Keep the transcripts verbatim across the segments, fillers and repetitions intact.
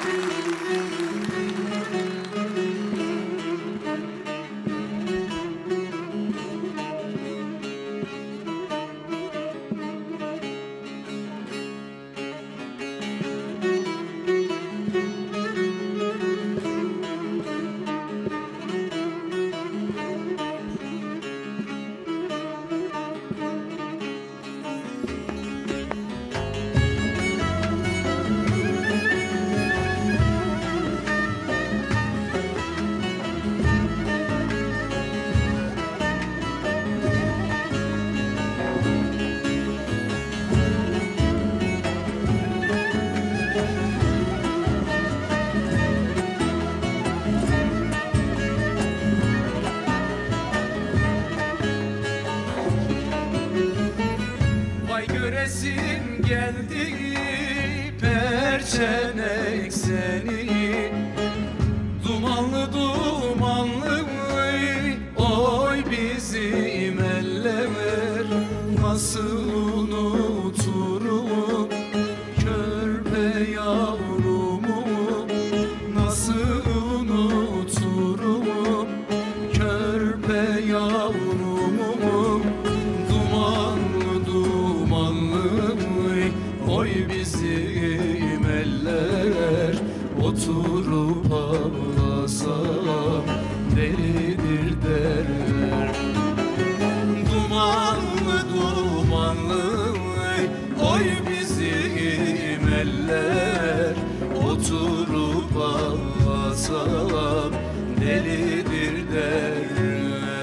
Perçenek seni dumanlı dumanlı oy bizim eller nasıl unuturum körpe yavrumu nasıl unuturum körpe yavrumu dumanlı dumanlı oy bizim eller oturup ağlasam delidir derler. Dumanlı dumanlı oy bizim eller oturup ağlasam delidir derler.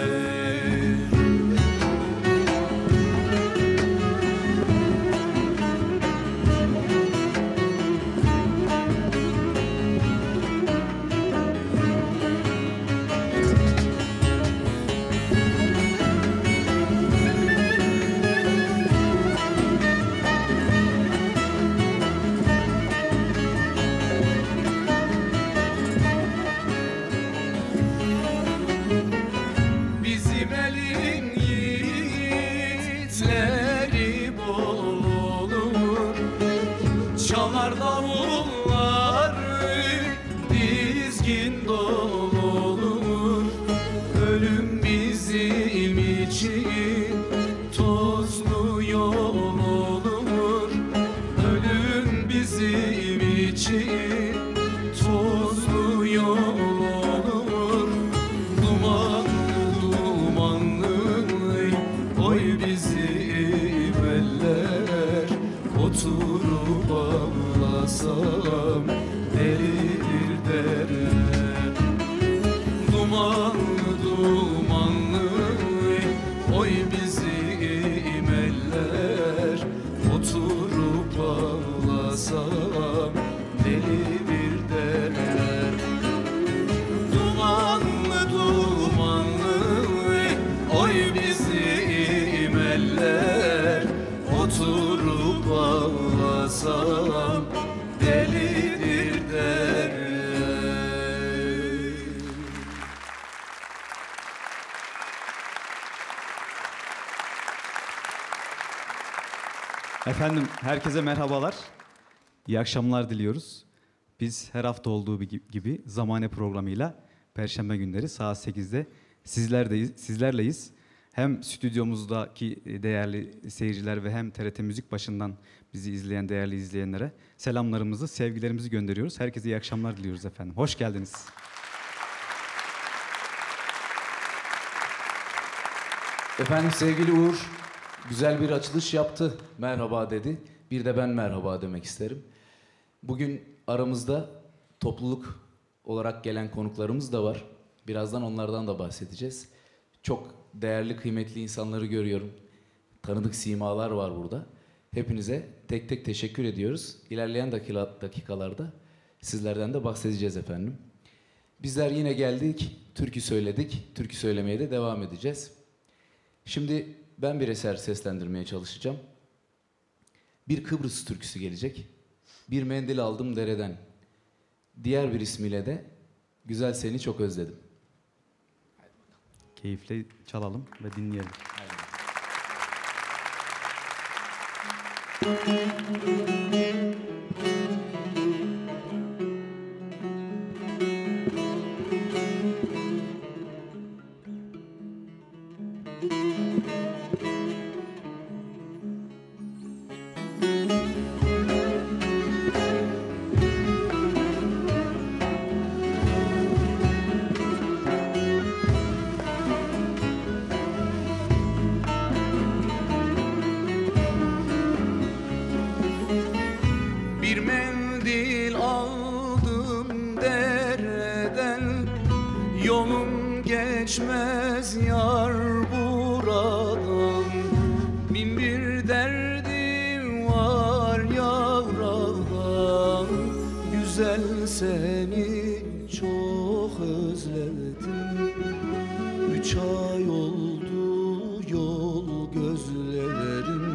Efendim herkese merhabalar. İyi akşamlar diliyoruz. Biz her hafta olduğu gibi Zamane programıyla Perşembe günleri saat sekizde sizlerdeyiz, sizlerleyiz. Hem stüdyomuzdaki değerli seyirciler ve hem T R T Müzik başından bizi izleyen değerli izleyenlere selamlarımızı, sevgilerimizi gönderiyoruz. Herkese iyi akşamlar diliyoruz efendim. Hoş geldiniz. Efendim sevgili Uğur güzel bir açılış yaptı. Merhaba dedi. Bir de ben merhaba demek isterim. Bugün aramızda topluluk olarak gelen konuklarımız da var. Birazdan onlardan da bahsedeceğiz. Çok değerli, kıymetli insanları görüyorum. Tanıdık simalar var burada. Hepinize tek tek teşekkür ediyoruz. İlerleyen dakikalarda sizlerden de bahsedeceğiz efendim. Bizler yine geldik, türkü söyledik. Türkü söylemeye de devam edeceğiz. Şimdi ben bir eser seslendirmeye çalışacağım. Bir Kıbrıs türküsü gelecek. Bir mendil aldım dereden. Diğer bir ismiyle de Güzel Seni Çok Özledim. Keyifle çalalım ve dinleyelim. Aynen. Bir mendil aldım dereden, yolum geçmez yar buradan. Bin bir derdim var yavradan, güzel seni çok özledim. Üç ay oldu yol gözlerim,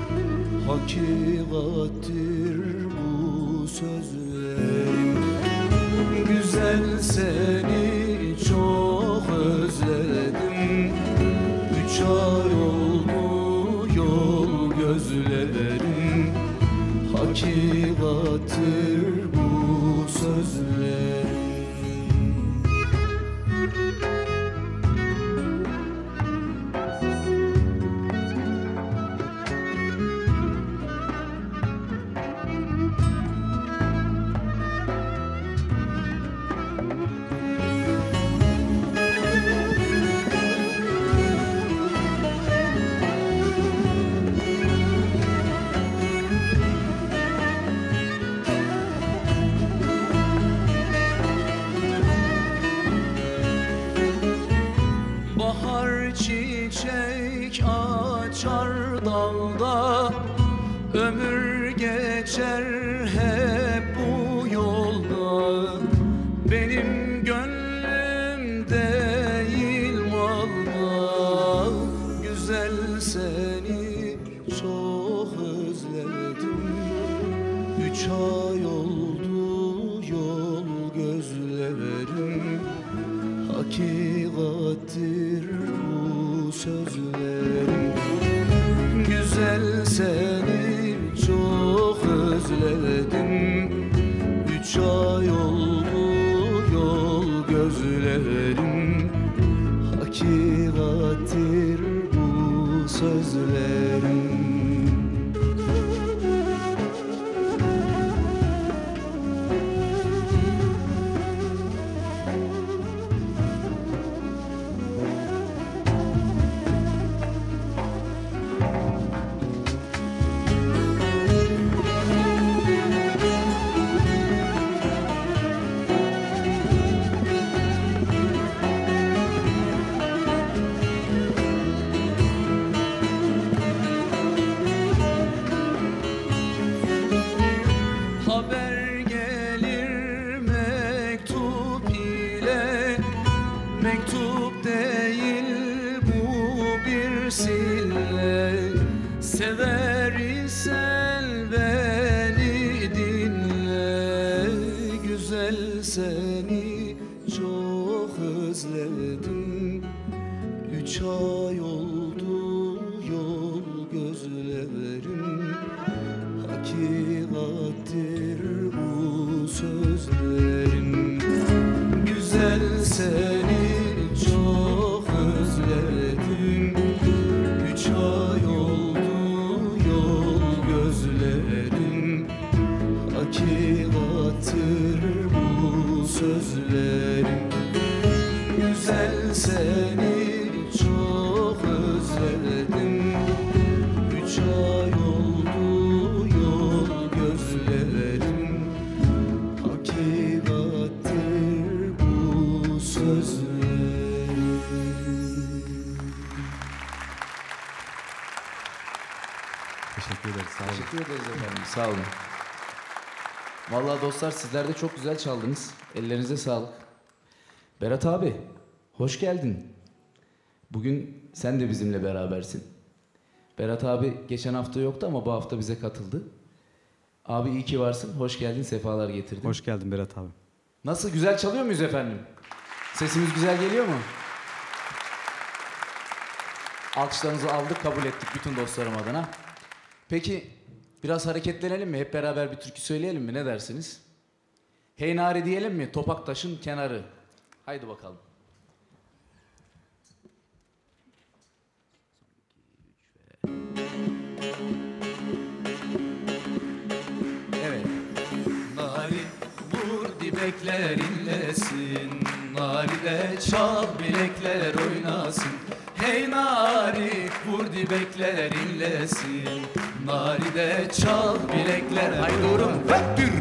hakikattir bu sözlerim. Güzel seni çok özledim. Üç ay oldu yol gözlerim, hakikattir bu sözlerim. Bahar çiçek açar dalda, ömür geçer hep bu yolda. Benim gönlüm değil malda, güzel seni çok özledim. Üç ay oldu yol gözlerim, hakikattir bu sözlerim. Güzel seni çok özledim. Üç ay oldu yol gözlerim, hakikattir bu sözlerim. Haber gelir mektup ile, mektup değil bu bir sille. Sever isen beni dinle, güzel seni çok özledim. Üç ay oldu yol gözlerim, hakikattir bu sözlerim. Güzel seni çok özledim. Üç ay oldu yol gözlerim, hakikattir bu sözlerim. Güzel seni çok özledim. Üç ay oldu yol gözlerim, hakikattir bu sözlerim. Teşekkür ederiz. Sağ olun. Teşekkür ederiz efendim. Sağ olun. Vallahi dostlar sizler de çok güzel çaldınız. Ellerinize sağlık. Berat abi, hoş geldin. Bugün sen de bizimle berabersin. Berat abi geçen hafta yoktu ama bu hafta bize katıldı. Abi iyi ki varsın. Hoş geldin, sefalar getirdin. Hoş geldin Berat abi. Nasıl, güzel çalıyor muyuz efendim? Sesimiz güzel geliyor mu? Alkışlarınızı aldık, kabul ettik bütün dostlarım adına. Peki biraz hareketlenelim mi? Hep beraber bir türkü söyleyelim mi? Ne dersiniz? Hey nari diyelim mi? Topaktaş'ın kenarı. Haydi bakalım. Evet. Nari vur dibekler inlesin, nari de çal bilekler oynasın. Hey nari vur dibekler inlesin. Naride çal bilekler. Haydi uğrum vettür.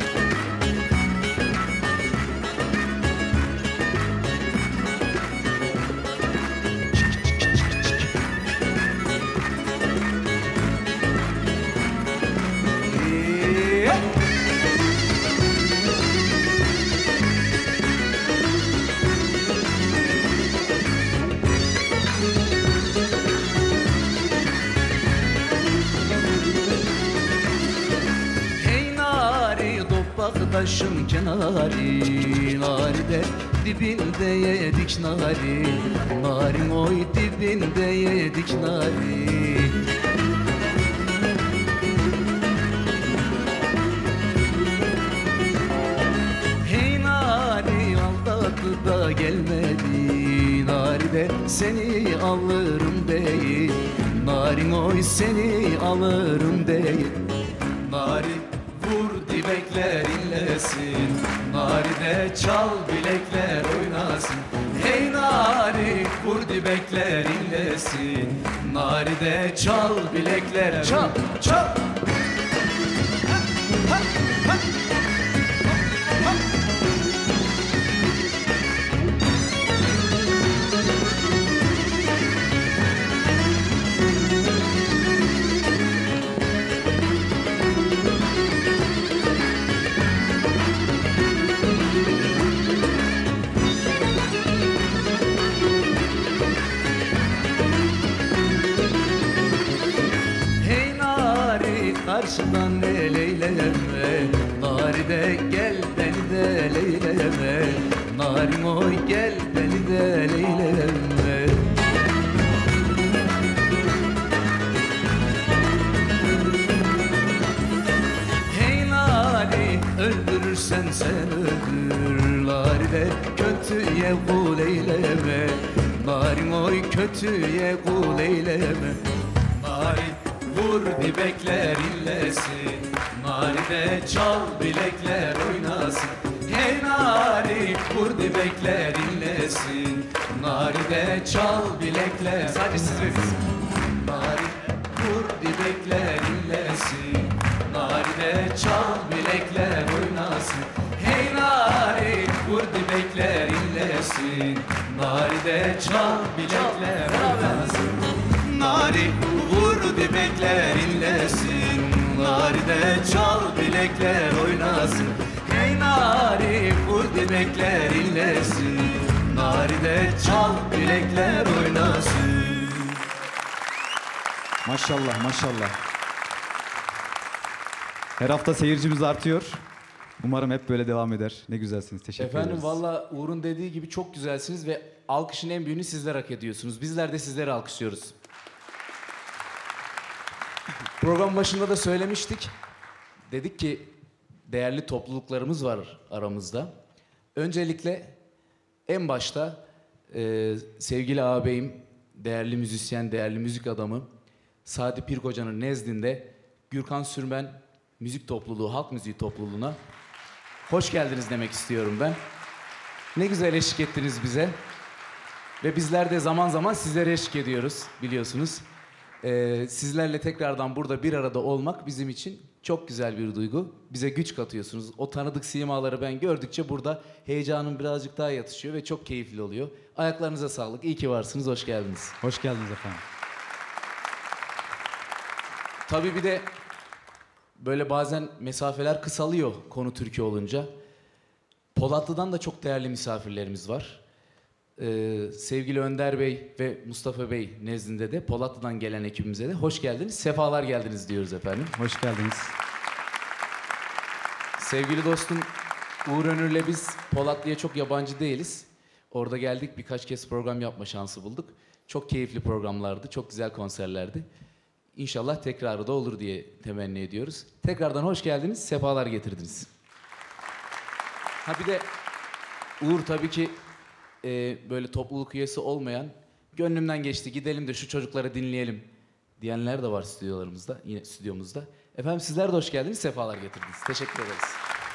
Taşın kenarı naride dibinde yedik nari. Narin oy dibinde yedik nari. Hey nari aldattı da gelmedi. Naride seni alırım değil. Narin oy seni alırım değil. Nari vur dibekler inlesin. Naride çal bilekler oynasın. Hey nari vur dibekler inlesin. Naride çal bilekler çal çal. Karşıdan eleyleme, naride gel beni de leyleme. Narin oy gel beni de leyleme. Hey nari öldürürsen sen öldür. Naride kötüye kul eyleme. Narin oy kötüye kul eyleme. Narin vur dibekler inlesin. Naride çal bilekler oynasın. Hey nari vur dibekler inlesin. Naride çal bilekler. Sadece siz ve biz. Nari vur dibekler inlesin. Naride çal bilekler oynasın. Hey nari vur dibekler inlesin. Naride çal bilekler oynasın. Nari vur dibekler inlesin. Naride çal bilekler oynasın. Hey nari vur dibekler inlesin. Naride çal bilekler oynasın. Maşallah maşallah. Her hafta seyircimiz artıyor. Umarım hep böyle devam eder. Ne güzelsiniz. Teşekkür Efendim, ederiz. valla Uğur'un dediği gibi çok güzelsiniz ve alkışın en büyüğünü sizler hak ediyorsunuz. Bizler de sizleri alkışlıyoruz. Program başında da söylemiştik. Dedik ki değerli topluluklarımız var aramızda. Öncelikle en başta e, sevgili ağabeyim, değerli müzisyen, değerli müzik adamı Sadi Pirkoca'nın nezdinde Gürkan Sürmen Müzik Topluluğu, Halk Müziği Topluluğu'na hoş geldiniz demek istiyorum ben. Ne güzel eşlik ettiniz bize. Ve bizler de zaman zaman sizlere eşlik ediyoruz biliyorsunuz. Ee, sizlerle tekrardan burada bir arada olmak bizim için çok güzel bir duygu. Bize güç katıyorsunuz. O tanıdık simaları ben gördükçe burada heyecanım birazcık daha yatışıyor ve çok keyifli oluyor. Ayaklarınıza sağlık. İyi ki varsınız. Hoş geldiniz. Hoş geldiniz efendim. Tabii bir de böyle bazen mesafeler kısalıyor konu Türkiye olunca. Polatlı'dan da çok değerli misafirlerimiz var. Ee, sevgili Önder Bey ve Mustafa Bey nezdinde de Polatlı'dan gelen ekibimize de hoş geldiniz, sefalar geldiniz diyoruz efendim. Hoş geldiniz. Sevgili dostum Uğur Önür'le biz Polatlı'ya çok yabancı değiliz. Orada geldik, birkaç kez program yapma şansı bulduk. Çok keyifli programlardı, çok güzel konserlerdi. İnşallah tekrarı da olur diye temenni ediyoruz. Tekrardan hoş geldiniz, sefalar getirdiniz. Ha bir de Uğur tabii ki e, böyle topluluk üyesi olmayan, gönlümden geçti gidelim de şu çocukları dinleyelim diyenler de var stüdyolarımızda, yine stüdyomuzda. Efendim sizler de hoş geldiniz, sefalar getirdiniz. Teşekkür ederiz.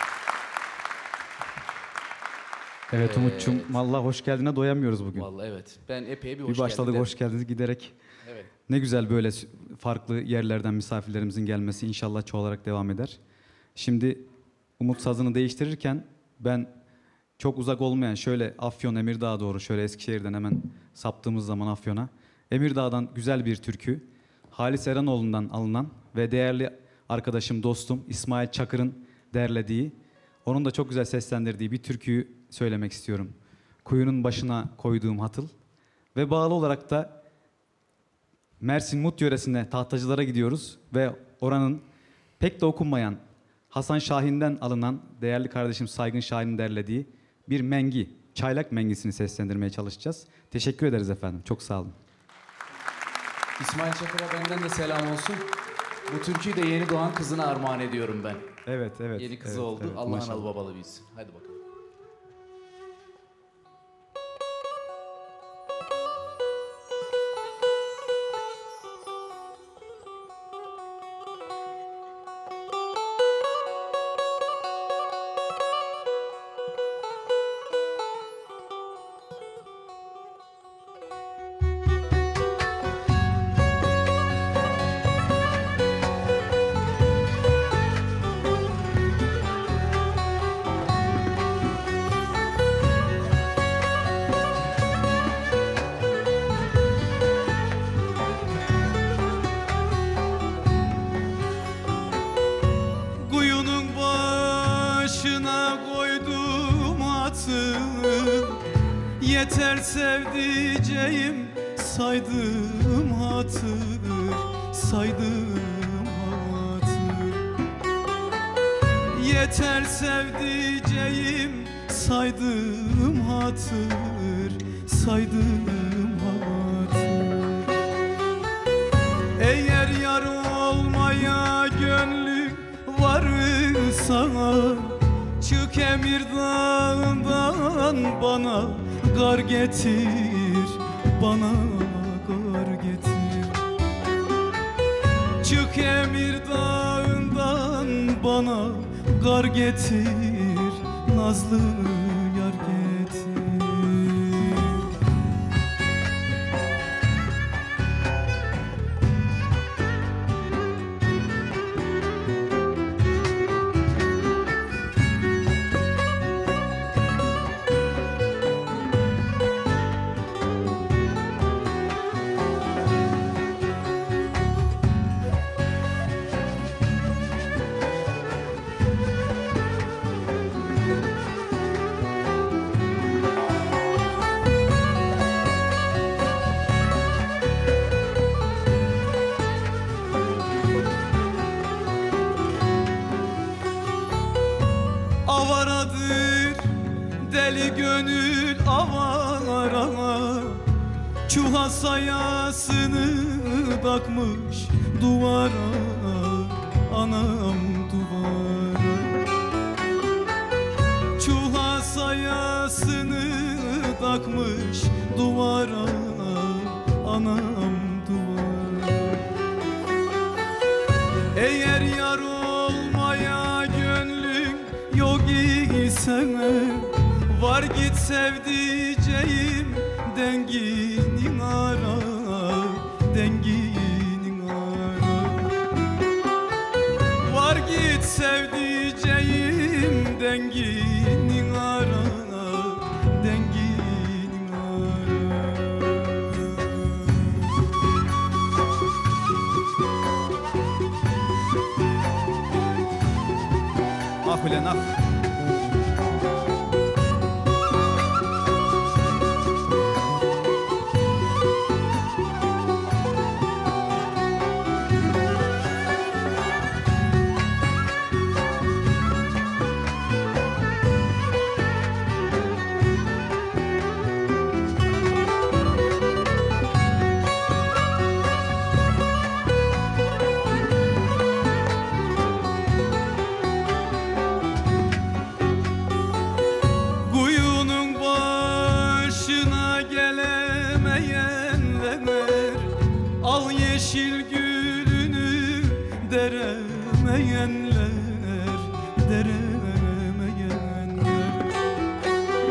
Evet Evet. Umut'cum, vallahi hoş geldine doyamıyoruz bugün. Vallahi evet. Ben epey bir Bir hoş başladık geldin hoş geldiniz giderek Evet. Ne güzel böyle farklı yerlerden misafirlerimizin gelmesi inşallah çoğalarak devam eder. Şimdi Umut sazını değiştirirken ben çok uzak olmayan şöyle Afyon, Emirdağ'a doğru şöyle Eskişehir'den hemen saptığımız zaman Afyon'a. Emirdağ'dan güzel bir türkü. Halis Eranoğlu'ndan alınan ve değerli arkadaşım, dostum İsmail Çakır'ın derlediği, onun da çok güzel seslendirdiği bir türküyü söylemek istiyorum. Kuyunun başına koyduğum hatıl. Ve bağlı olarak da Mersin Mut yöresine, Tahtacılara gidiyoruz ve oranın pek de okunmayan Hasan Şahin'den alınan değerli kardeşim Saygın Şahin'in derlediği bir mengi, çaylak mengisini seslendirmeye çalışacağız. Teşekkür ederiz efendim. Çok sağ olun. İsmail Çakır'a benden de selam olsun. Bu türküyü de yeni doğan kızına armağan ediyorum ben. Evet, evet. Yeni kızı evet, oldu. evet, Allah'ın maşallah. al babalı büyüsün. Hadi bakalım. Kuyunun başına koydum atım, yeter sevdiceğim saydım hatır, saydım hatır. Yeter sevdiceğim saydım hatır, saydım hatır. Eğer yar olmaya gönlün varsa çık Emirdağ'dan bana gar getir, bana gar getir. Çık Emirdağ'dan bana gar getir, nazlı yar getir. Avaradır deli gönül avara, çuha sayasını takmış duvara, anam duvara. Çuha sayasını takmış duvara, anam duvara. Eğer yar olmaya gönlün yok ise var git sevdiceğim denginin ara, denginin ara. Var git sevdiceğim denginin ara, denginin ara. Ah ulan ah. Kuyunun başına gelemeyenler, al yeşil gülünü deremeyenler, deremeyenler.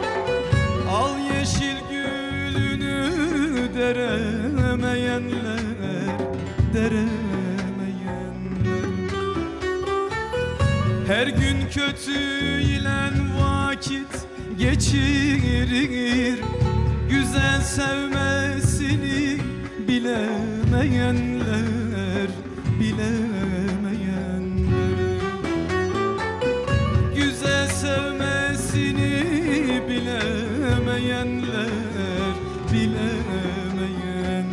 Al yeşil gülünü deremeyenler, Her gün kötü ile vakit geçirir. Güzel sevmesini bilemeyenler, bilemeyenler. Güzel sevmesini bilemeyenler, bilemeyenler.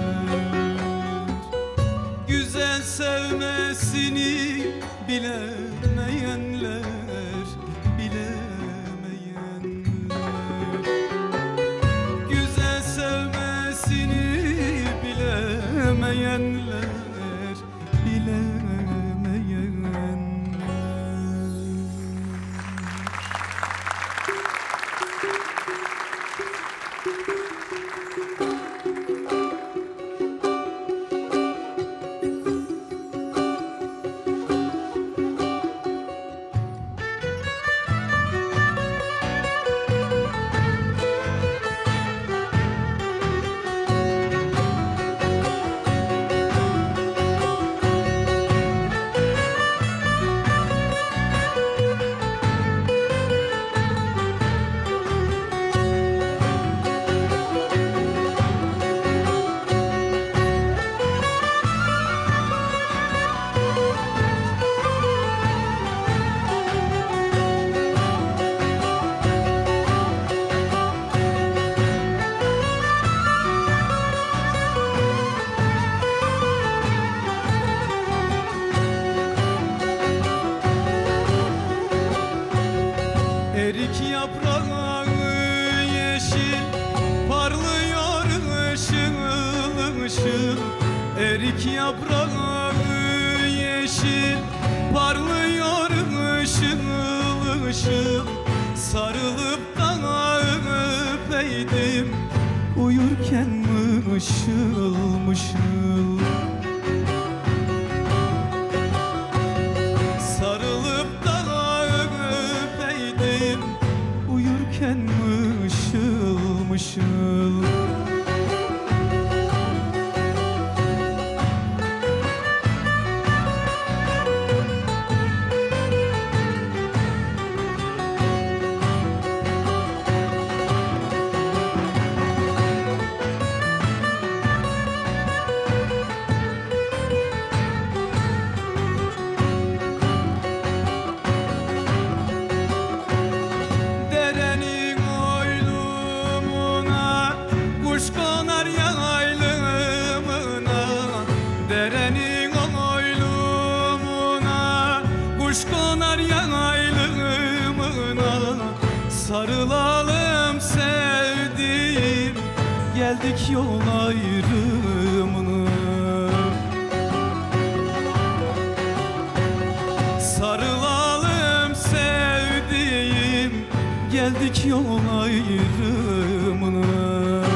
Güzel sevmesini bilemeyenler, bilemeyenler. Güzel sevmesini bilemeyenler, bilemeyenler. Erik yaprağı yeşil parlıyor ışıl ışıl. Erik yaprağı yeşil parlıyor ışıl ışıl. Sarılıp da öpeydim uyurken mışıl mışıl. Sarılıp da öpeydim uyurken mışıl mışıl. Derenin oylumuna kuş konar yaylımına. Derenin oylumuna kuş konar yaylımına. Sarılalım sevdiğim, geldik yol ayrımına. Sarılalım sevdiğim, geldik yol ayrımına.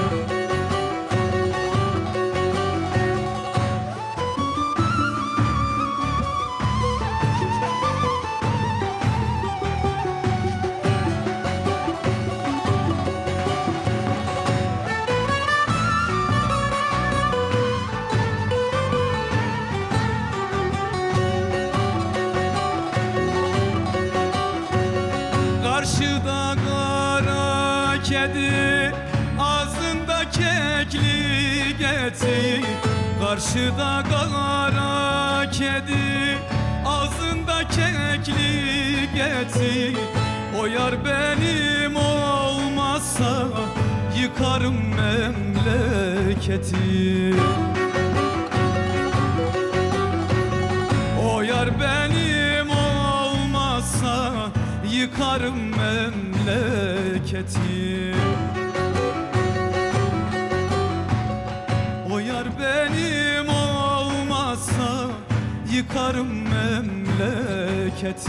Karşıda kara kedi, ağzında keklik eti. Karşıda kara kedi, ağzında keklik eti. O yar benim olmazsa yıkarım memleketi. O yar benim olmazsa yıkarım memleketi. O yar benim olmazsa yıkarım memleketi.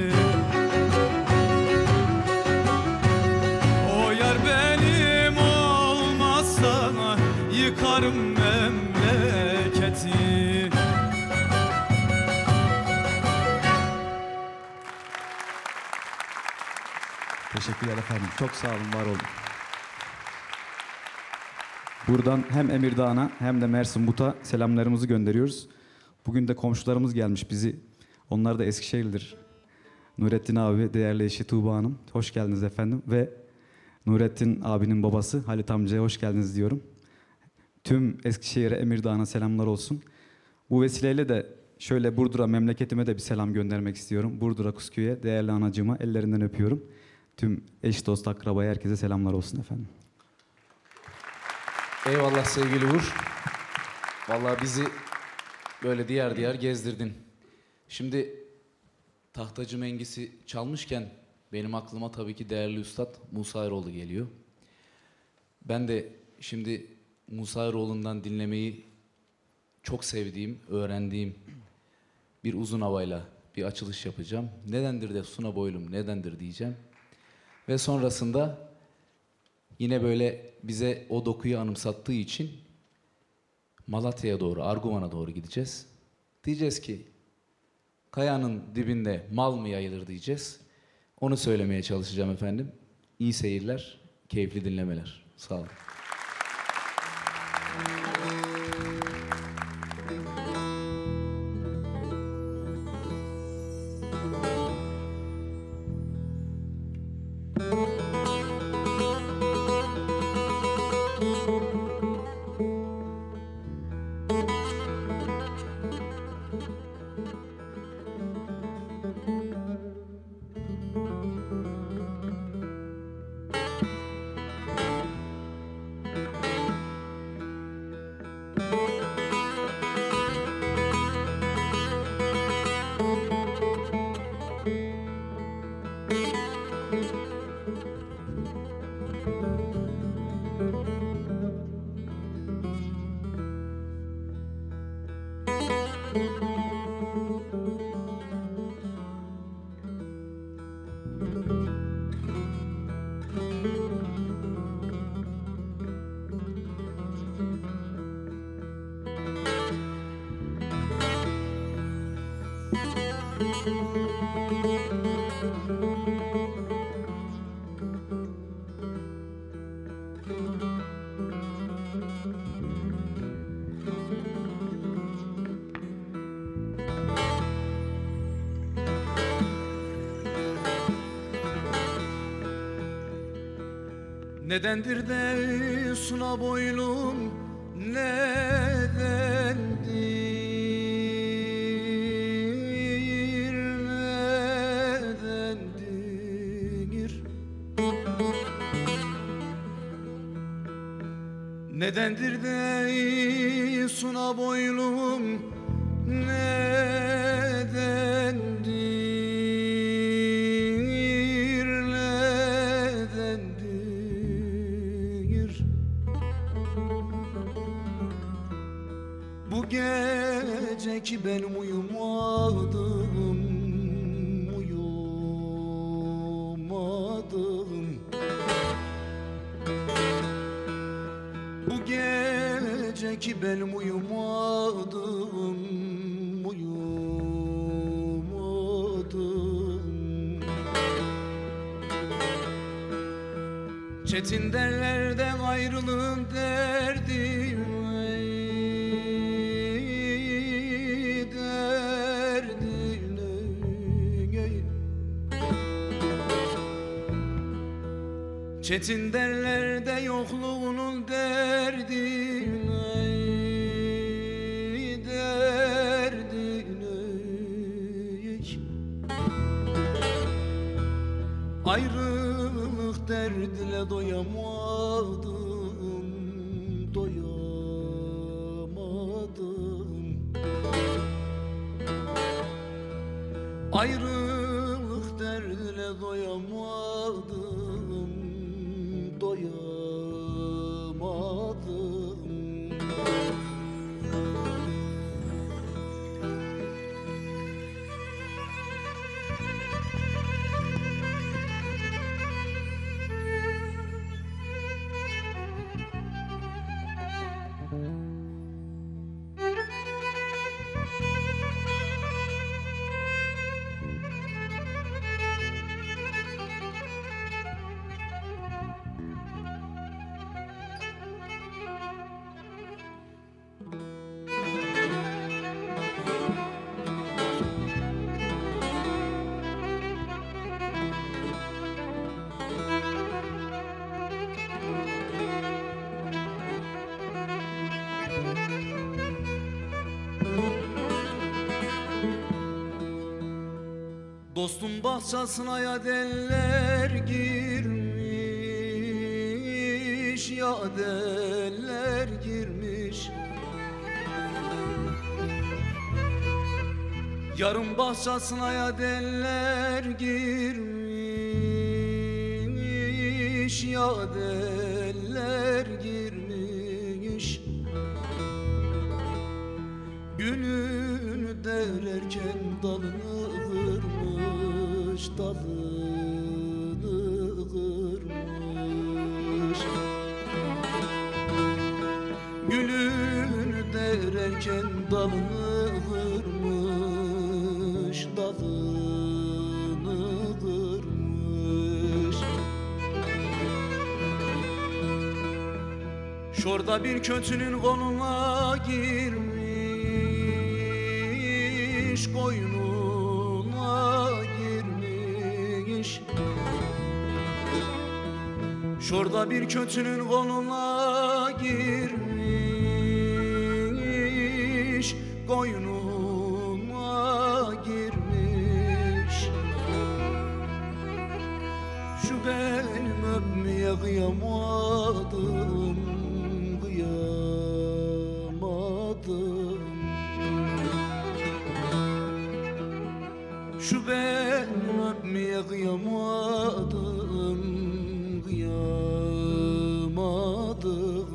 O yar benim olmazsa yıkarım memleketi. Teşekkürler efendim. Çok sağ olun, var olun. Buradan hem Emirdağ'a hem de Mersin But'a selamlarımızı gönderiyoruz. Bugün de komşularımız gelmiş bizi. Onlar da Eskişehirlidir. Nurettin abi, değerli eşi Tuğba Hanım. Hoş geldiniz efendim. Ve Nurettin abinin babası Halit amcaya hoş geldiniz diyorum. Tüm Eskişehir'e, Emirdağ'a selamlar olsun. Bu vesileyle de şöyle Burdur'a, memleketime de bir selam göndermek istiyorum. Burdur'a, Kusköy'e, değerli anacığıma ellerinden öpüyorum. Tüm eş, dost, akrabaya, herkese selamlar olsun efendim. Eyvallah sevgili Uğur. Vallahi bizi böyle diğer diğer gezdirdin. Şimdi Tahtacı Mengisi çalmışken benim aklıma tabii ki değerli üstad Musa Eroğlu geliyor. Ben de şimdi Musa Eroğlu'ndan dinlemeyi çok sevdiğim, öğrendiğim bir uzun havayla bir açılış yapacağım. Nedendir de suna boylum nedendir diyeceğim. Ve sonrasında yine böyle bize o dokuyu anımsattığı için Malatya'ya doğru, Arguvan'a doğru gideceğiz. Diyeceğiz ki kayanın dibinde mal mı yayılır diyeceğiz. Onu söylemeye çalışacağım efendim. İyi seyirler, keyifli dinlemeler. Sağ olun. Nedendir de suna boylum nedendir, nedendir Nedendir de suna boylum nedendir, nedendir Bu gece ki benim uyumadım, uyumadım Bu gece ki benim uyumadım, uyumadım Çetin derlerden ayrılığın derdim Çetin derlerde yokluğunun derdine, derdine Ayrılık derdine doyamadım, doyamadım Ayrılık derdine doyamadım doyamadım Dostum bahçesine ya deller girmiş, ya deller girmiş. Yarın bahçesine ya deller girmiş, ya deller girmiş. Gülünü dererken dalını kırmış, dalını kırmış. Gülünü dererken dalını kırmış, dalını kırmış. Şurada bir kötünün koluna girmiş, koynuna girmiş. Şurada bir kötünün koluna girmiş, koynuna girmiş. Şu benim öpmeye kıyamadım, kıyamadım. Şu benim öpmeye kıyamadım, kıyamadım.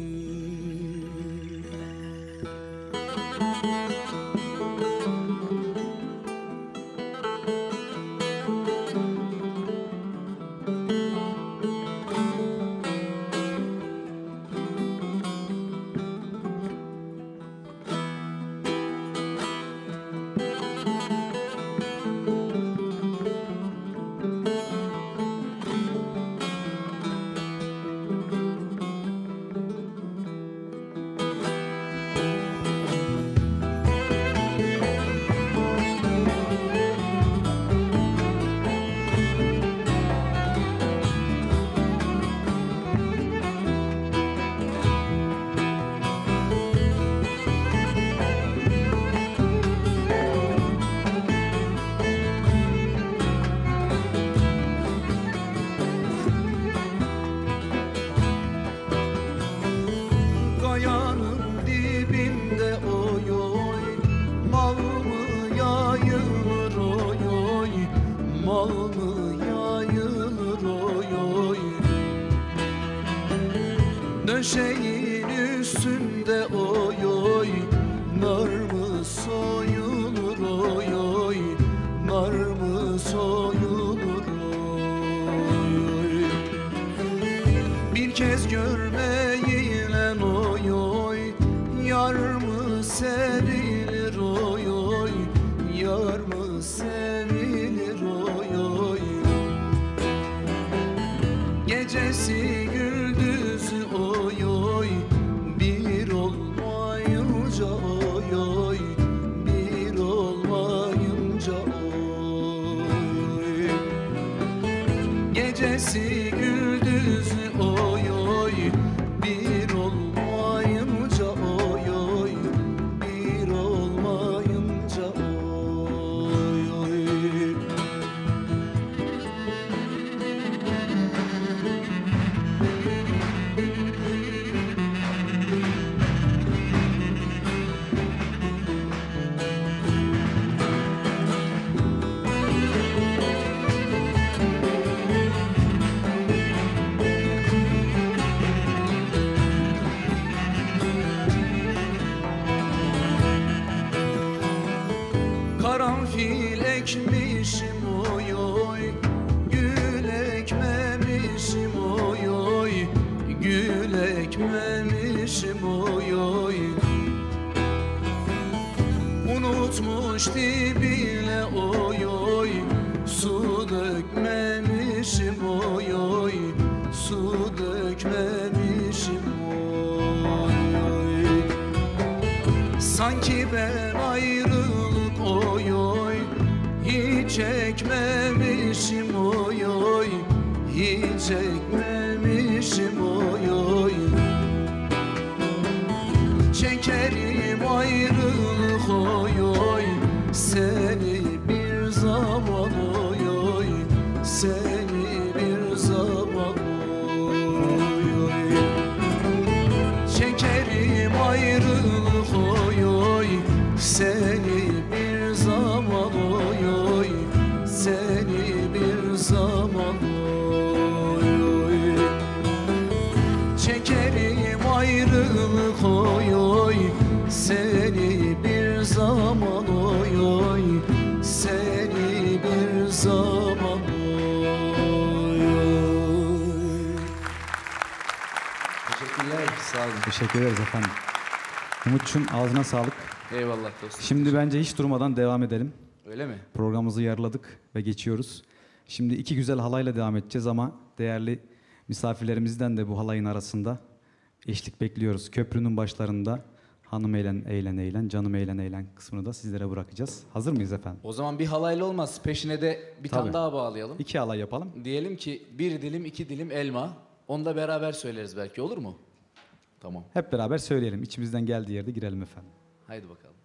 Kayanın dibinde oy oy, mal mı yayılır oy oy, mal mı yayılır oy oy. Döşeğin üstünde oy oy, nar mı soyulur oy oy, nar mı soyulur oy oy. Bir kez görmeyle oy oy, yar mı sevilir oy oy, yar mı sevilir oy oy. Gecesi gündüzü oy oy, bir olmayınca oy oy, bir olmayınca oy. Gecesi gündüzü oy oy, bir olmayınca oy oy, bir olmayınca oy oy. Karanfil ekmişim oy oy, gül ekmemişim oy oy, gül ekmemişim oy oy. Unutmuş dibine oy oy, su dökmemişim oy oy, su dökmemişim oy oy. Sanki ben ayrılık oy oy, hiç çekmemişim oy oy, hiç çekmemişim oy oy. Çekerim ayrılık oy oy, seni bir zaman seni bir zaman oy oy, seni bir zaman oy oy. Teşekkürler, sağ olun. Teşekkür ederiz efendim. Umut'cum ağzına sağlık. Eyvallah dostum. Şimdi bence hiç durmadan devam edelim. Öyle mi? Programımızı yarıladık ve geçiyoruz. Şimdi iki güzel halayla devam edeceğiz ama değerli misafirlerimizden de bu halayın arasında eşlik bekliyoruz. Köprünün başlarında hanım eğlen eğlen eğlen, canım eğlen eğlen kısmını da sizlere bırakacağız. Hazır mıyız efendim? O zaman bir halayla olmaz. Peşine de bir Tabii. tane daha bağlayalım. İki halay yapalım. Diyelim ki bir dilim iki dilim elma. Onu da beraber söyleriz belki, olur mu? Tamam. Hep beraber söyleyelim. İçimizden geldiği yerde girelim efendim. Haydi bakalım.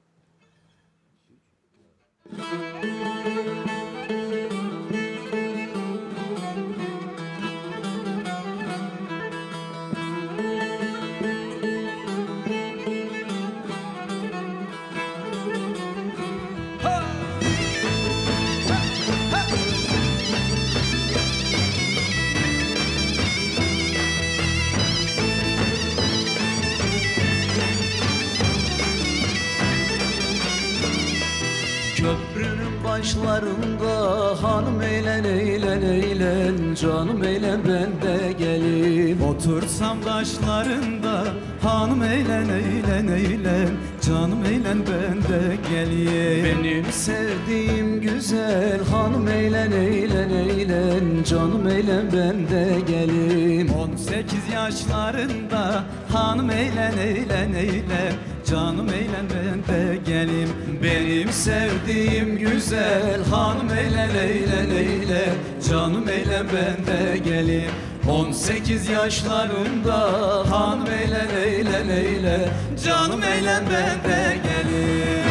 Köprünün başlarında hanım eğlen eğlen eğlen, canım eğlen ben de geleyim. Otursam taşlarında hanım eğlen eğlen eğlen, canım eğlen ben de geleyim. Benim sevdiğim güzel hanım eğlen eğlen eğlen, canım eğlen ben de geleyim. on sekiz yaşlarında hanım eğlen eğlen eğlen, canım eğlen ben de geleyim. Benim sevdiğim güzel hanım eğlen eğlen eğlen, canım eğlen ben de geleyim. on sekiz yaşlarında hanım eğlen eğlen eğlen, canım eğlen ben de geleyim.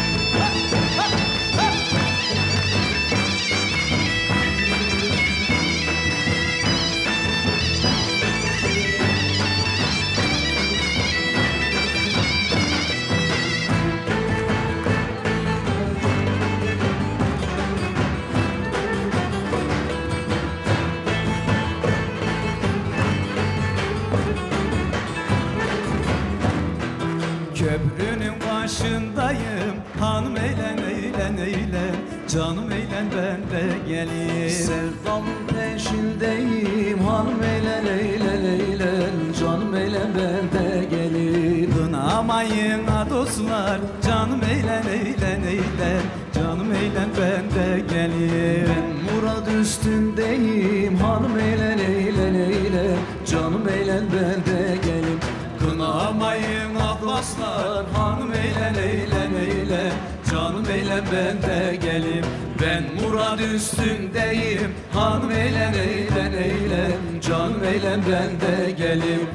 Köprünün başındayım hanım eğlen eğlen eğlen, canım eğlen ben de geleyim. Sevdamın peşindeyim hanım eğlen eğlen eğlen, canım eğlen ben de geleyim. Kınamayın ha dostlar, canım eğlen eğlen eğlen, canım eğlen ben de geleyim. Ben murad üstündeyim hanım eğlen eğlen eğlen, canım eğlen ben de geleyim. Kınamayın Abbaslar, hanım eğlen eğlen eğlen, canım eğlen ben de geleyim. Ben murad üstündeyim hanım eğlen eğlen eğlen, canım eğlen ben de geleyim.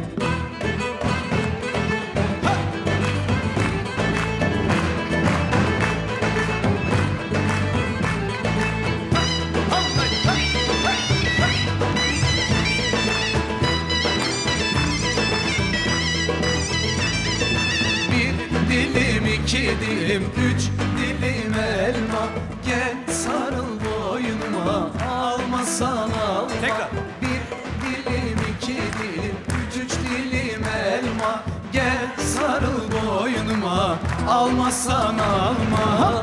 İki dilim, üç dilim elma, gel sarıl boynuma, almasan alma. Tekrar. Bir dilim, iki dilim, üç, üç dilim elma, gel sarıl boynuma, almasan alma.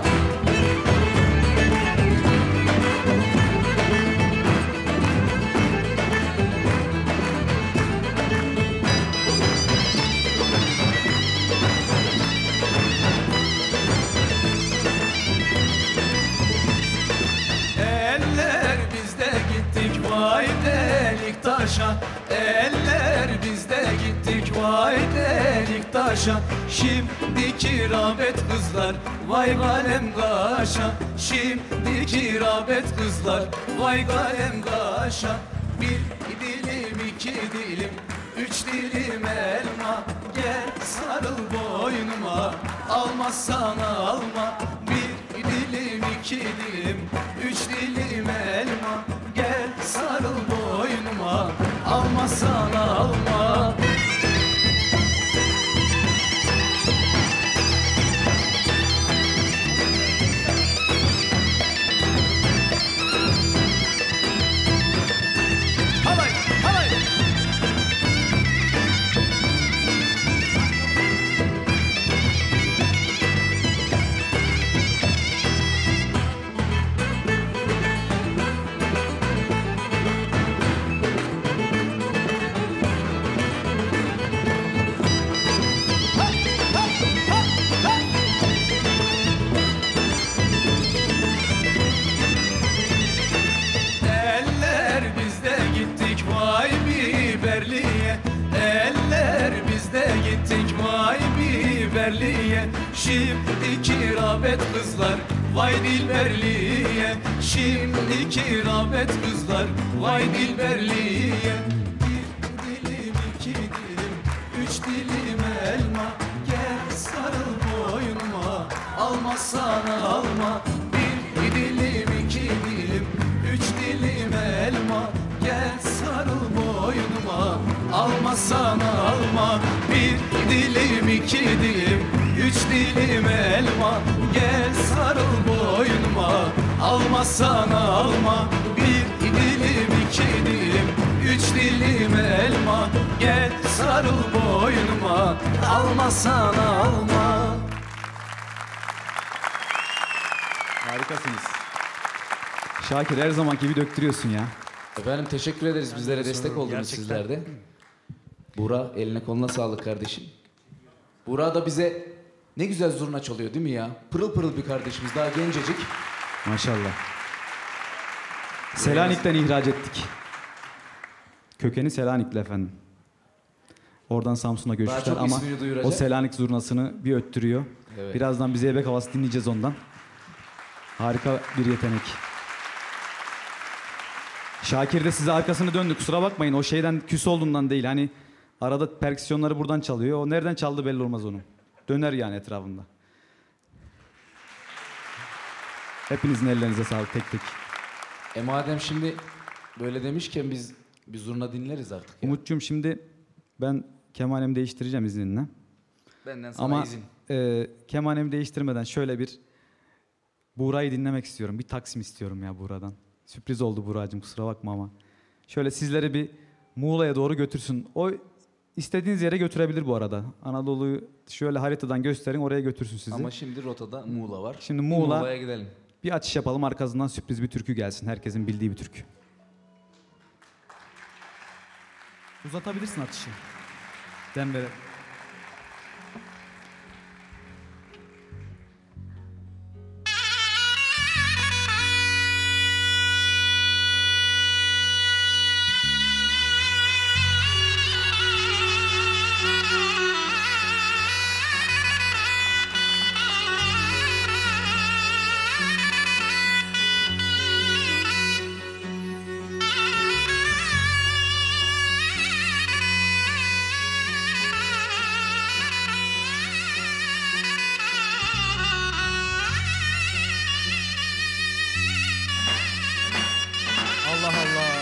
Vay delik taşa, eller bizde gittik vay delik taşa. Şimdiki rağbet kızlar, vay kalem kaşa. Şimdiki rağbet kızlar, vay kalem kaşa. Bir dilim, iki dilim, üç dilim elma, gel sarıl boynuma, almazsan alma. Bir dilim, iki dilim, üç dilim elma, gel sarıl boynuma, almasan alma. Halay, halay. Şimdiki rağbet kızlar vay dilberliye, şimdiki rağbet kızlar vay dilberliye. Bir dilim iki dilim üç dilim elma, gel sarıl boynuma almazsan alma. Bir dilim iki dilim üç dilim elma, gel sarıl boynuma almazsan alma. Bir dilim iki dilim üç dilim elma, gel sarıl boynuma almazsan alma. Bir dilim iki dilim üç dilim elma, gel sarıl boynuma almazsan alma. Harikasınız. Şakir her zamanki gibi döktürüyorsun ya. Efendim teşekkür ederiz bizlere destek oldunuz sizler de. Buğra eline koluna sağlık kardeşim. Buğra da bize ne güzel zurna çalıyor değil mi ya? Pırıl pırıl bir kardeşimiz, daha gencecik. Maşallah. Selanik'ten ihraç ettik. Kökeni Selanikli efendim. Oradan Samsun'a göçmüşler çok ama ismini duyuracak. o Selanik zurnasını bir öttürüyor. Evet. Birazdan bize Ebek Havası dinleyeceğiz ondan. Harika bir yetenek. Şakir de size arkasını döndü. Kusura bakmayın, o şeyden küs olduğundan değil. Hani arada perküsyonları buradan çalıyor. O nereden çaldı belli olmaz onun. Döner yani etrafında. Hepinizin ellerinize sağlık tek tek. E madem şimdi böyle demişken biz bir zurna dinleriz artık ya. Umut'cum şimdi ben kemanemi değiştireceğim izninle. Benden sana Ama izin. e, kemanemi değiştirmeden şöyle bir Buğra'yı dinlemek istiyorum. Bir taksim istiyorum ya Buğra'dan. Sürpriz oldu Buğra'cığım, kusura bakma ama. Şöyle sizleri bir Muğla'ya doğru götürsün. O istediğiniz yere götürebilir bu arada. Anadolu'yu şöyle haritadan gösterin, oraya götürsün sizi. Ama şimdi rotada Muğla var. Şimdi Muğla- Muğla'ya gidelim. Bir açış yapalım, arkasından sürpriz bir türkü gelsin. Herkesin bildiği bir türkü. Uzatabilirsin atışı. Dembere. Allah Allah.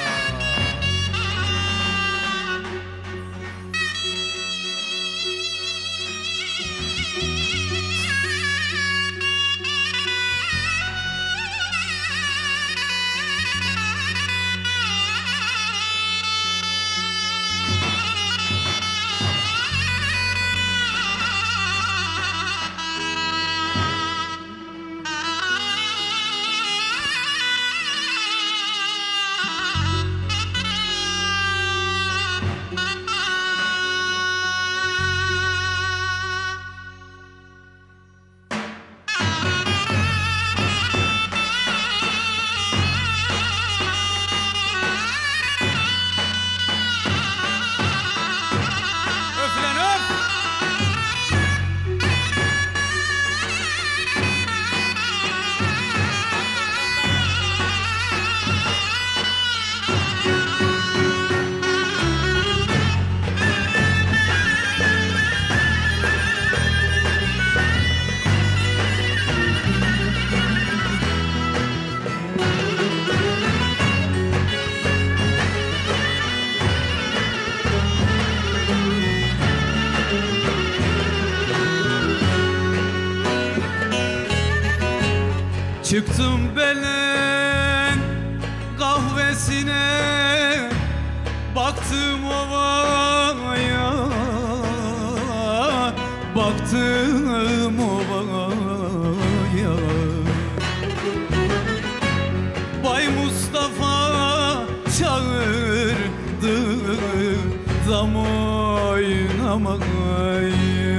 Öf lan öf! Çıktım belen kahvesine, baktım ovaya, baktım ovaya. Bay Mustafa çağırdı zam oynamaya.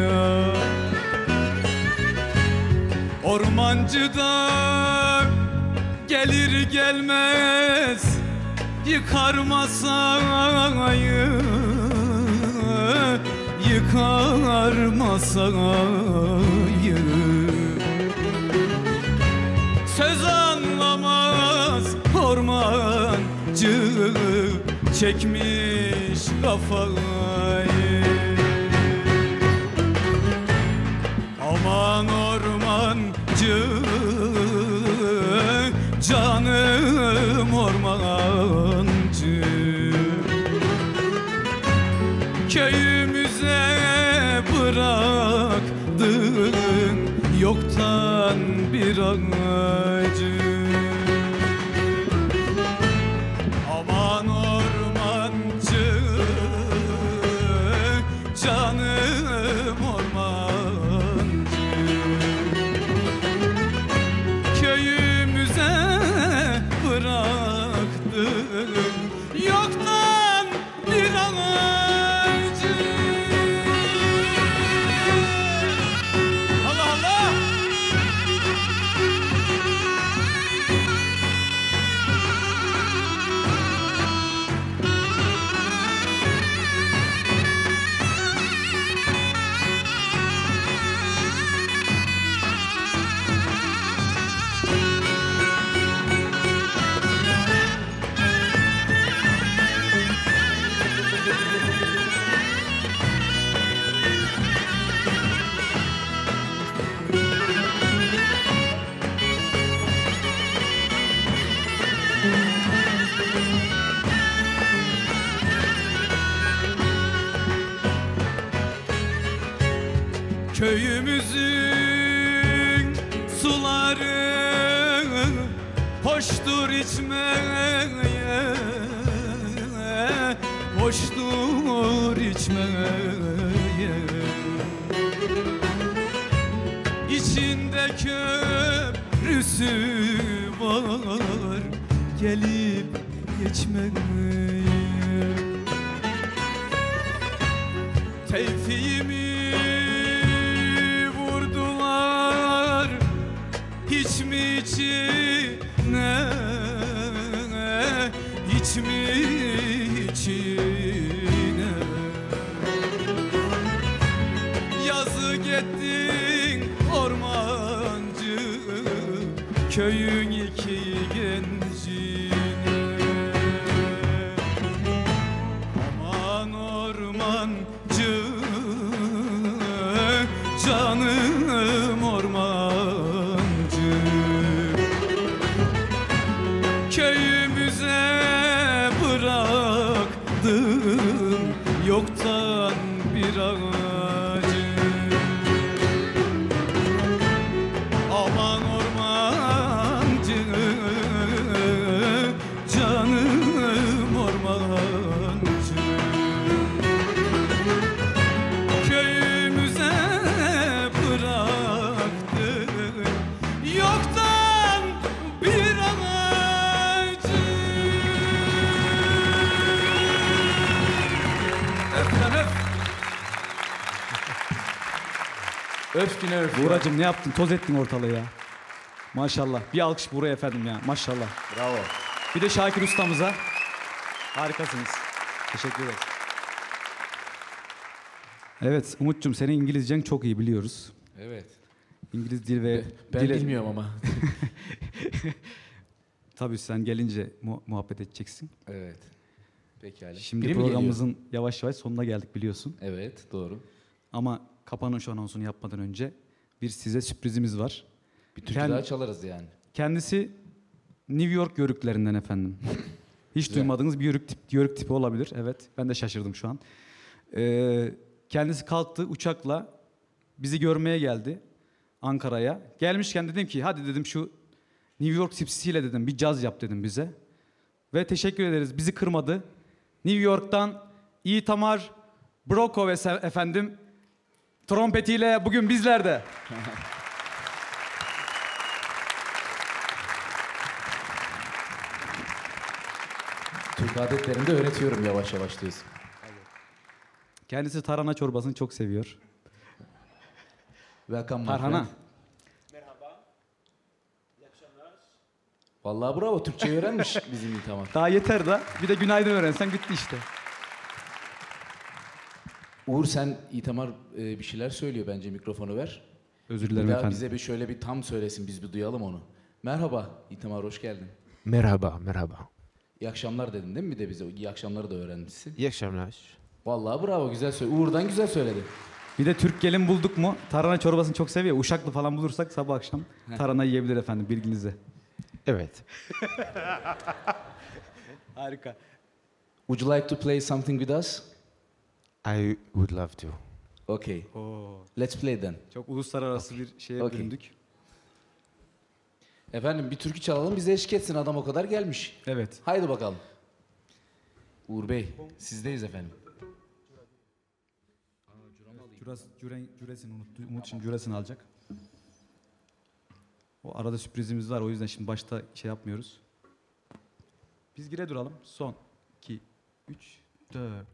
Ormancıdan gelir gelmez yıkar masayı, yıkar masayı. Söz anlamaz ormancı çekmiş kafayı. Aman ormancı, canım ormancı, köyümüze bıraktın yoktan bir ağacı. Aman ormancı, canım ormancı, köyümüze bıraktın yoktan bir ağacı. Allah Allah! Köyümüzün suları hoştur içmeye, hoştur içmeye. İçinde köprüsü var gelip geçmeye. Tevfiğimi vurdular hiç mi içine, hiç mi içine. Yazık ettin ormancı, köyün iki gencine. Aman ormancı, canım ormancı, köyümüze bıraktın yoktan bir ağacı. Aman ormancı, canım ormancı, köyümüze bıraktın yoktan bir ağacı. Öf lan öf. Öf yine öf. Buğracığım ne yaptın? Toz ettin ortalığı ya. Maşallah. Bir alkış buraya efendim ya. Maşallah. Bravo. Bir de Şakir ustamıza. Harikasınız. Teşekkür ederiz. Evet Umut'cum senin İngilizcen çok iyi biliyoruz. Evet. İngiliz dil ve... Ben dile- bilmiyorum ama. Tabii sen gelince mu- muhabbet edeceksin. Evet. Pekala. Şimdi Biri mi programımızın yavaş yavaş sonuna geldik biliyorsun. geliyor? Evet, doğru. Ama kapanış anonsunu yapmadan önce bir size sürprizimiz var. Bir türkü Kend- daha çalarız yani. Kendisi New York yörüklerinden efendim. Hiç Güzel. duymadığınız bir yörük, tip, yörük tipi olabilir. Evet, ben de şaşırdım şu an. Ee, kendisi kalktı uçakla bizi görmeye geldi Ankara'ya. Gelmişken dedim ki hadi dedim şu New York tipsiyle dedim bir caz yap dedim bize. Ve teşekkür ederiz bizi kırmadı. New York'tan İtamar Broko ve se- efendim trompetiyle bugün bizlerde. Türk adetlerini de öğretiyorum yavaş yavaş diyorsun. Kendisi tarhana çorbasını çok seviyor. Welcome my Tarhana. friend. Vallahi bravo, Türkçeyi öğrenmiş bizim İtamar. Daha yeter da bir de günaydın öğrensen bitti işte. Uğur sen İtamar e, bir şeyler söylüyor bence mikrofonu ver. Özür Bir dilerim daha efendim. bize bir şöyle bir tam söylesin biz bir duyalım onu. Merhaba İtamar hoş geldin. Merhaba, merhaba. İyi akşamlar dedin değil mi bir de bize? İyi akşamları da öğrenmişsin. İyi akşamlar. Vallahi bravo güzel söyle. Uğur'dan güzel söyledi. Bir de Türk gelin bulduk mu? Tarhana çorbasını çok seviyor. Uşaklı falan bulursak sabah akşam tarhana yiyebilir efendim bilginize. Evet. Harika. Would you like to play something with us? I would love to. Okay. Oo, Let's play then. çok uluslararası bir şeye Okey. büründük. Efendim bir türkü çalalım bize eşlik etsin adam o kadar gelmiş. Evet. Haydi bakalım. Uğur Bey sizdeyiz efendim. Cüres, cüren, cüresini unuttu. Umut şimdi cüresini alacak. O arada sürprizimiz var o yüzden şimdi başta şey yapmıyoruz. Biz gire duralım. Son, iki, üç, dört.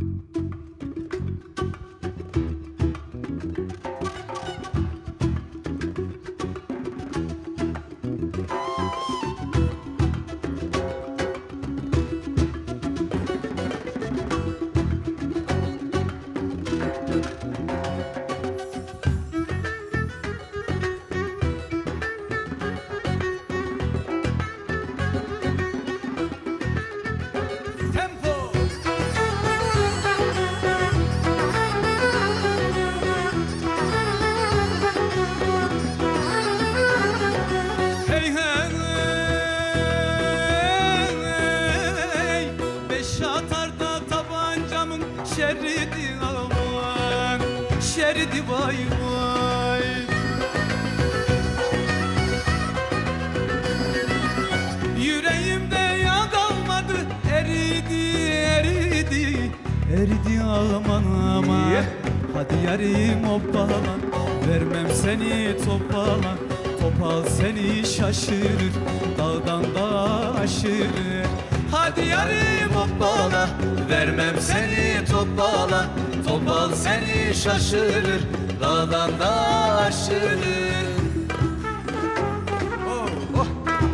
Tempo. Hey hey, beş atar da tabancamın şeridi aman, şeridi vay vay. Yüreğimde yağ kalmadı, eridi, eridi, eridi aman aman. Hadi yarim hoppala, vermem seni topala. Topal seni şaşırır, dağdan dağa aşırır. Hadi yarim hoppala, vermem seni topala. Topal seni şaşırır, dağdan dağa aşırır. Oh, oh.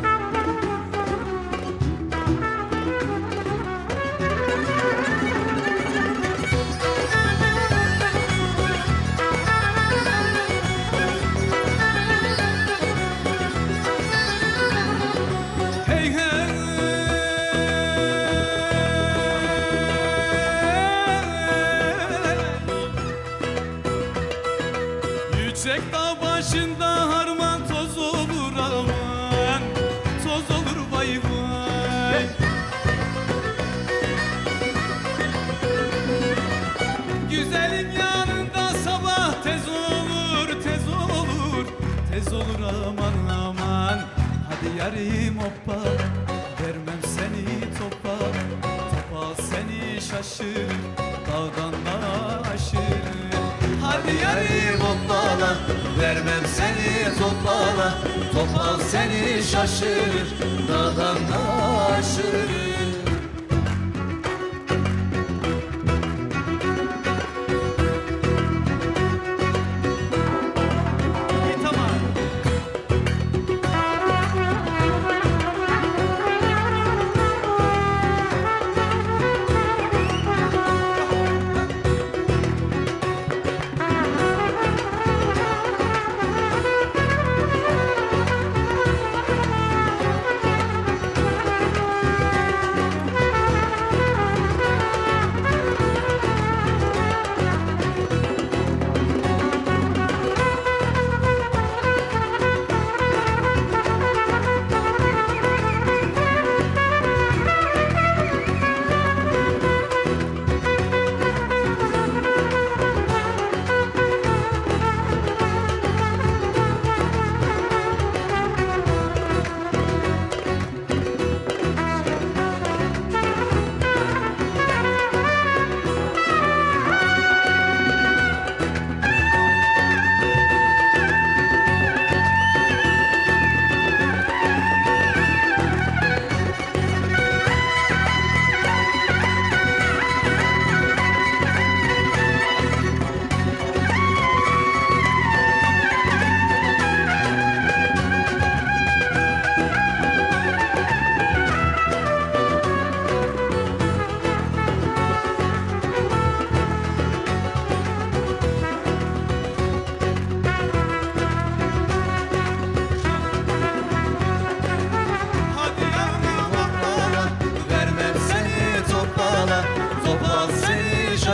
Hey hey, yüksek dağ başında harman toz olur aman, toz olur vay vay. Güzelin yanında sabah tez olur, tez olur, tez olur aman aman. Hadi yarim hoppa, vermem seni topa. Topal seni şaşırır, dağdan dağa aşırır. Hadi yarim hoppala, vermem seni topala. Topal seni şaşırır, dağdan dağa aşırır. İyi, tamam.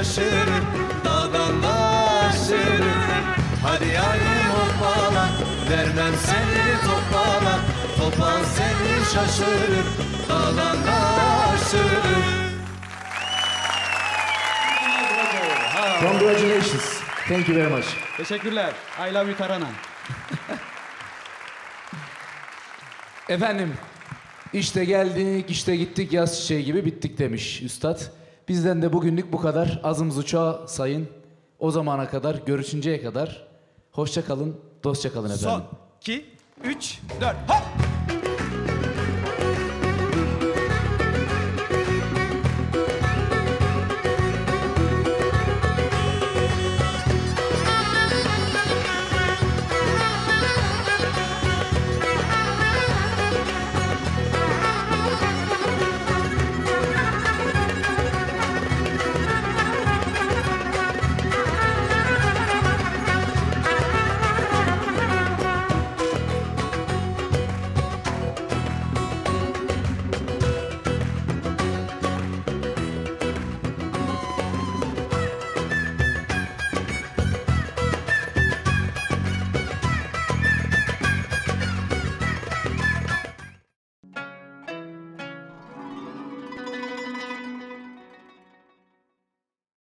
şaşırır, dağdan da aşırır. Hadi yarim hoppala, vermem seni topala. Topal seni şaşırır, dağdan da aşırır. Congratulations. Thank you very much. Teşekkürler. I love you Tarana. Efendim, işte geldik, işte gittik, yaz çiçeği gibi bittik demiş üstad. Bizden de bugünlük bu kadar. Azımız uçağa sayın. O zamana kadar, görüşünceye kadar hoşça kalın, dostça kalın efendim. Son, iki, üç, dört. Hop!